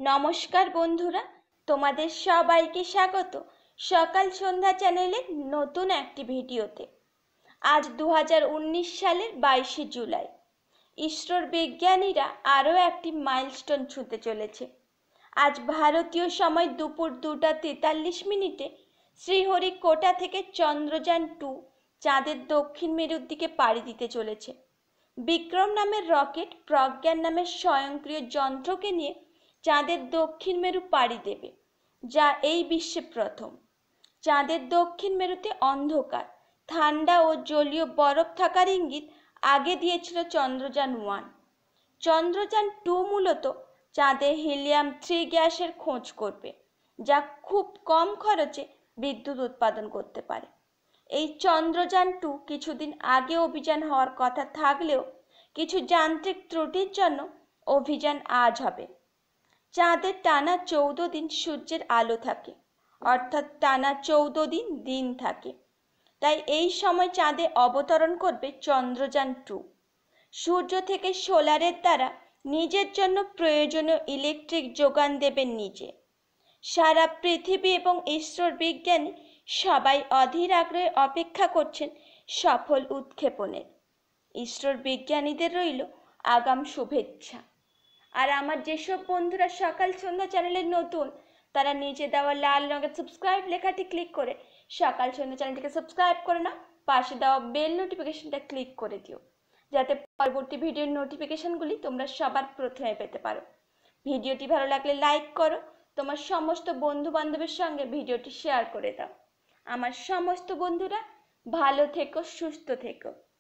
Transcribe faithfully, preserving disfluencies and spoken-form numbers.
নমস্কার বন্ধুরা, তোমাদের সবাইকে স্বাগত সকাল সন্ধ্যা চ্যানেলের নতুন একটি ভিডিওতে। আজ দু হাজার উনিশ সালের বাইশে জুলাই। ইসরোর বিজ্ঞানীরা আরও একটি মাইলস্টোন ছুঁতে চলেছে। আজ ভারতীয় সময় দুপুর দুটা তেতাল্লিশ মিনিটে শ্রীহরিকোটা থেকে চন্দ্রযান টু চাঁদের দক্ষিণ মেরুর দিকে পাড়ি দিতে চলেছে। বিক্রম নামের রকেট প্রজ্ঞান নামের স্বয়ংক্রিয় যন্ত্রকে নিয়ে চাঁদের দক্ষিণ মেরু পাড়ি দেবে, যা এই বিশ্বে প্রথম। চাঁদের দক্ষিণ মেরুতে অন্ধকার, ঠান্ডা ও জলীয় বরফ থাকার ইঙ্গিত আগে দিয়েছিল চন্দ্রযান ওয়ান। চন্দ্রযান টু মূলত চাঁদে হিলিয়াম থ্রি গ্যাসের খোঁজ করবে, যা খুব কম খরচে বিদ্যুৎ উৎপাদন করতে পারে। এই চন্দ্রযান টু কিছুদিন আগে অভিযান হওয়ার কথা থাকলেও কিছু যান্ত্রিক ত্রুটির জন্য অভিযান আজ হবে। চাঁদে টানা চৌদ্দ দিন সূর্যের আলো থাকে, অর্থাৎ টানা চৌদ্দ দিন দিন থাকে। তাই এই সময় চাঁদে অবতরণ করবে চন্দ্রযান টু। সূর্য থেকে সোলারের দ্বারা নিজের জন্য প্রয়োজনীয় ইলেকট্রিক যোগান দেবেন নিজে। সারা পৃথিবী এবং ইসরোর বিজ্ঞানী সবাই অধীর আগ্রহে অপেক্ষা করছেন সফল উৎক্ষেপণের। ইসরোর বিজ্ঞানীদের রইল আগাম শুভেচ্ছা। আর আমার যেসব বন্ধুরা সকাল সন্ধ্যা চ্যানেলে নতুন, তারা নিচে দেওয়া লাল রঙের সাবস্ক্রাইব লেখাটি ক্লিক করে সকাল সন্ধ্যা চ্যানেলটিকে সাবস্ক্রাইব করে নাও। পাশে দেওয়া বেল নোটিফিকেশনটা ক্লিক করে দিও, যাতে পরবর্তী ভিডিওর নোটিফিকেশনগুলি তোমরা সবার প্রথমে পেতে পারো। ভিডিওটি ভালো লাগলে লাইক করো, তোমার সমস্ত বন্ধু বান্ধবের সঙ্গে ভিডিওটি শেয়ার করে দাও। আমার সমস্ত বন্ধুরা ভালো থেকো, সুস্থ থেকো।